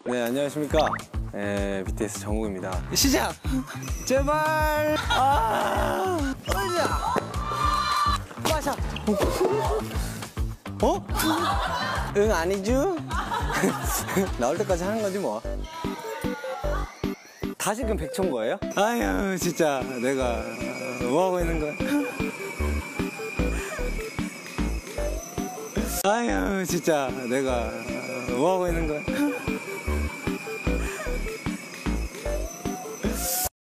네, 안녕하십니까. BTS 정국입니다. 시작! 제발! 어디야? 마셔! 어? 응, 아니죠? 나올 때까지 하는 거지, 뭐. 다시금 백천 거예요? 아유, 진짜, 내가 뭐 하고 있는 거야? 아유, 진짜, 내가 뭐 하고 있는 거야?